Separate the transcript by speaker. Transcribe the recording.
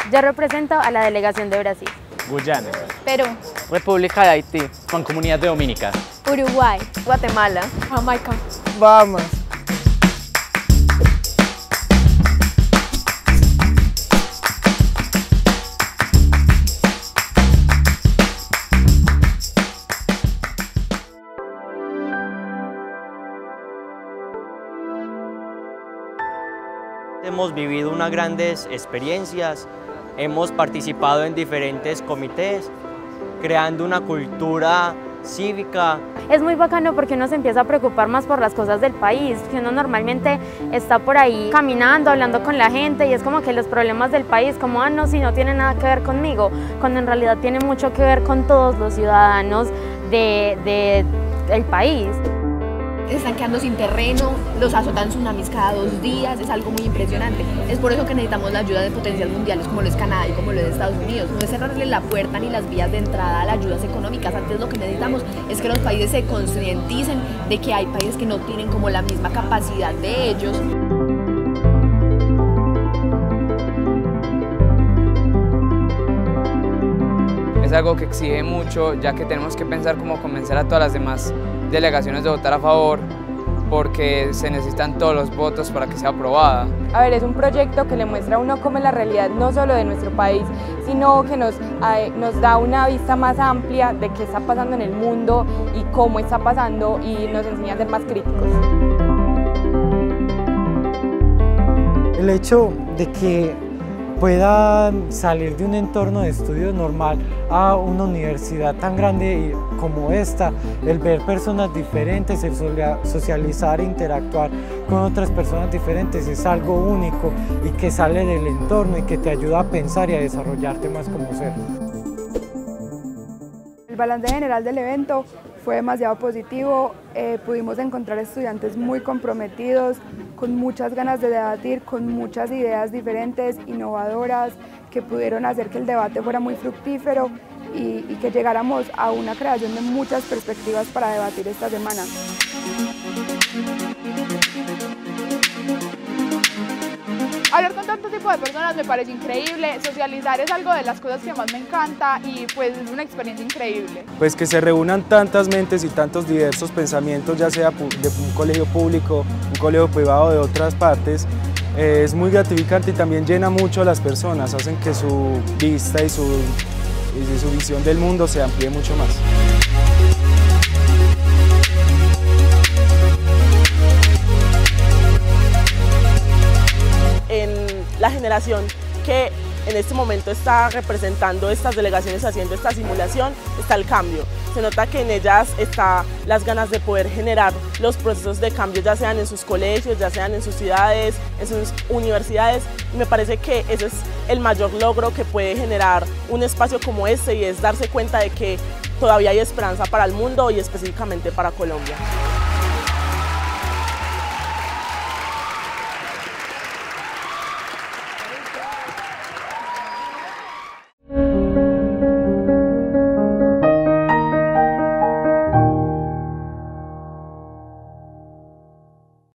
Speaker 1: Yo represento a la delegación de Brasil.
Speaker 2: Guyana,
Speaker 3: Perú,
Speaker 2: República de Haití, Mancomunidad de Dominica,
Speaker 3: Uruguay,
Speaker 1: Guatemala.
Speaker 3: Jamaica.
Speaker 4: Bahamas.
Speaker 5: Hemos vivido unas grandes experiencias, hemos participado en diferentes comités, creando una cultura cívica.
Speaker 1: Es muy bacano porque uno se empieza a preocupar más por las cosas del país, que uno normalmente está por ahí caminando, hablando con la gente y es como que los problemas del país, como no, si no tiene nada que ver conmigo, cuando en realidad tiene mucho que ver con todos los ciudadanos del país.
Speaker 6: Están quedando sin terreno, los azotan tsunamis cada 2 días, es algo muy impresionante. Es por eso que necesitamos la ayuda de potencias mundiales como lo es Canadá y como lo es Estados Unidos. No es cerrarle la puerta ni las vías de entrada a las ayudas económicas. Antes lo que necesitamos es que los países se concienticen de que hay países que no tienen como la misma capacidad de ellos.
Speaker 4: Es algo que exige mucho, ya que tenemos que pensar cómo convencer a todas las demás delegaciones de votar a favor, porque se necesitan todos los votos para que sea aprobada.
Speaker 7: A ver, es un proyecto que le muestra a uno cómo es la realidad no solo de nuestro país, sino que nos da una vista más amplia de qué está pasando en el mundo y cómo está pasando y nos enseña a ser más críticos.
Speaker 8: El hecho de que puedan salir de un entorno de estudio normal a una universidad tan grande como esta, el ver personas diferentes, el socializar e interactuar con otras personas diferentes es algo único y que sale del entorno y que te ayuda a pensar y a desarrollarte más como ser.
Speaker 9: El balance general del evento fue demasiado positivo, pudimos encontrar estudiantes muy comprometidos, con muchas ganas de debatir, con muchas ideas diferentes, innovadoras, que pudieron hacer que el debate fuera muy fructífero y que llegáramos a una creación de muchas perspectivas para debatir esta semana.
Speaker 3: Hablar con tanto tipo de personas me parece increíble, socializar es algo de las cosas que más me encanta y pues es una experiencia increíble.
Speaker 10: Pues que se reúnan tantas mentes y tantos diversos pensamientos, ya sea de un colegio público, un colegio privado de otras partes, es muy gratificante y también llena mucho a las personas, hacen que su vista y su visión del mundo se amplíe mucho más.
Speaker 11: En la generación que en este momento está representando estas delegaciones haciendo esta simulación, está el cambio. Se nota que en ellas está las ganas de poder generar los procesos de cambio, ya sean en sus colegios, ya sean en sus ciudades, en sus universidades. Y me parece que ese es el mayor logro que puede generar un espacio como este y es darse cuenta de que todavía hay esperanza para el mundo y específicamente para Colombia.